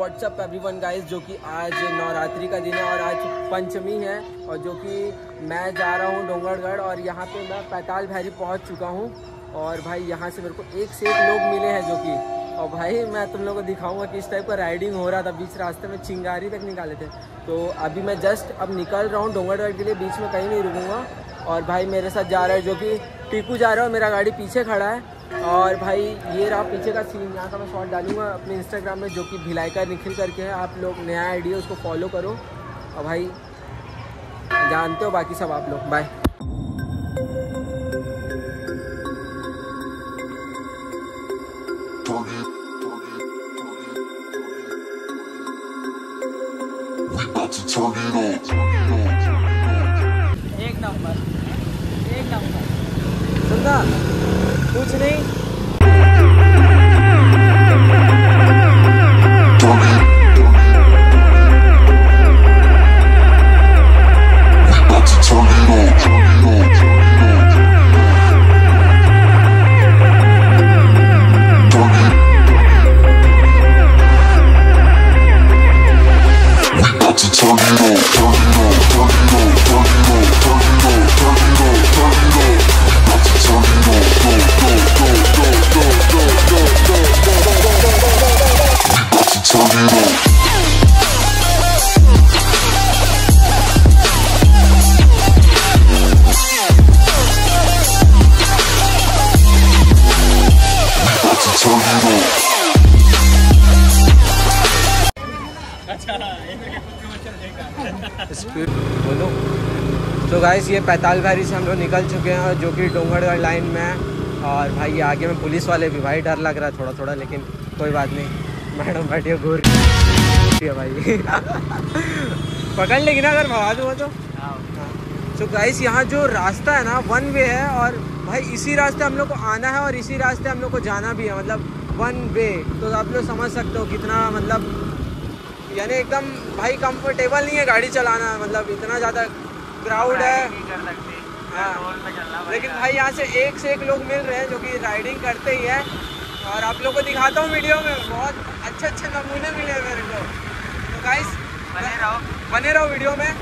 WhatsApp everyone guys, जो कि आज नवरात्रि का दिन है और आज पंचमी है और जो कि मैं जा रहा हूँ डोंगरगढ़ और यहाँ पे मैं पैताल भैरी पहुँच चुका हूँ। और भाई यहाँ से मेरे को एक से एक लोग मिले हैं जो कि, और भाई मैं तुम लोगों को दिखाऊंगा कि इस टाइप का राइडिंग हो रहा था। बीच रास्ते में चिंगारी तक निकाले थे। तो अभी मैं जस्ट अब निकल रहा हूँ डोंगरगढ़ के लिए, बीच में कहीं नहीं रुकूंगा। और भाई मेरे साथ जा रहा है जो कि टीकू जा रहा है, मेरा गाड़ी पीछे खड़ा है। और भाई ये रहा पीछे का सीन, यहाँ का मैं शॉट डालूंगा अपने इंस्टाग्राम में जो कि भिलाइका निखिल करके है। आप लोग नया आईडी है उसको फॉलो करो। और भाई जानते हो बाकी सब आप लोग। बाय। एक नंबर सुनना कुछ नहीं। बोलो तो गाइस, ये पैताल भैरी से हम लोग निकल चुके हैं और जो कि डोंगरगढ़ लाइन में है। और भाई ये आगे में पुलिस वाले भी, भाई डर लग रहा है थोड़ा थोड़ा, लेकिन कोई बात नहीं। मैडम बैठिए घूर भाई पकड़ लेगी ना अगर भगा दूँगा तो। तो गाइस यहाँ जो रास्ता है ना वन वे है और भाई इसी रास्ते हम लोग को आना है और इसी रास्ते हम लोग को जाना भी है, मतलब वन वे। तो आप लोग समझ सकते हो कितना मतलब यानी एकदम भाई कंफर्टेबल नहीं है गाड़ी चलाना, मतलब इतना ज़्यादा क्राउड है। हाँ, लेकिन भाई यहाँ से एक लोग मिल रहे हैं जो कि राइडिंग करते ही है। और आप लोग को दिखाता हूँ वीडियो में, बहुत अच्छे नमूने मिले मेरे को। तो गाइस बने रहो वीडियो में।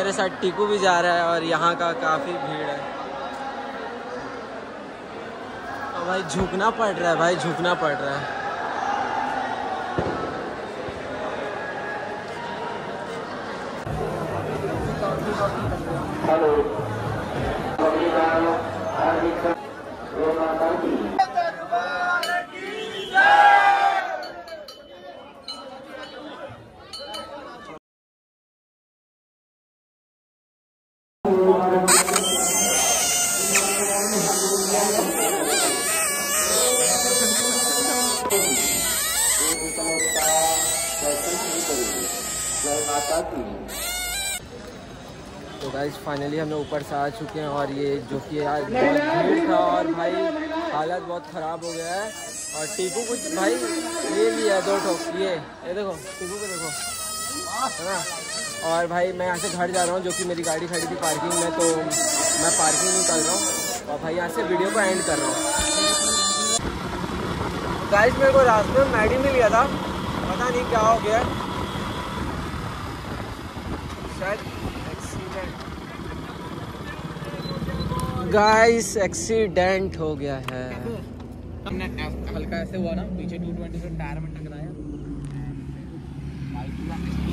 मेरे साथ टीकू भी जा रहा है और यहाँ का काफ़ी भीड़ है। तो भाई झुकना पड़ रहा है, भाई झुकना पड़ रहा है। तो गाइस फाइनली हम लोग ऊपर से आ चुके हैं और ये जो कि आज बहुत भीड़ था और भाई हालत बहुत ख़राब हो गया है। और टीकू कुछ भाई ये भी है 2 ठोक, ये देखो टीकू को देखो, है ना। और भाई मैं यहाँ से घर जा रहा हूँ, जो कि मेरी गाड़ी खड़ी थी पार्किंग में, तो मैं पार्किंग निकल रहा हूँ और भाई यहाँ से वीडियो को एंड कर रहा हूँ। गाइस मेरे को रास्ते में मैडी मिल गया था, पता नहीं क्या हो गया, शायद एक्सीडेंट। गाइस एक्सीडेंट हो गया है। हमने हल्का ऐसे हुआ ना, पीछे 220 से टायर में टकराया।